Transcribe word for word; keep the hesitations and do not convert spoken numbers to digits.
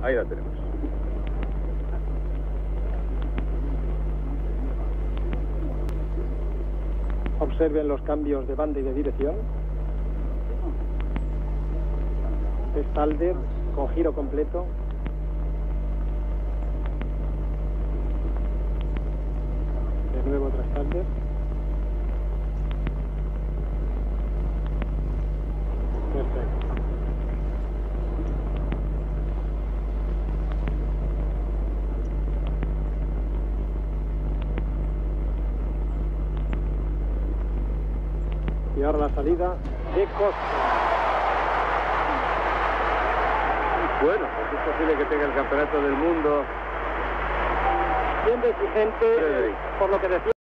Ahí la tenemos. Observen los cambios de banda y de dirección. Stalder con giro completo. De nuevo otra Stalder. Perfecto. Y ahora la salida de Costa. Bueno, pues es posible que tenga el campeonato del mundo. Siendo exigente, Frederick. por lo que decía.